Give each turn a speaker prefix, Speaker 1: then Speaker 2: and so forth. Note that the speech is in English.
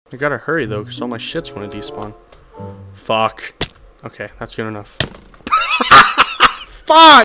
Speaker 1: I gotta hurry though, because all my shit's gonna despawn. Fuck. Okay, that's good enough. Fuck!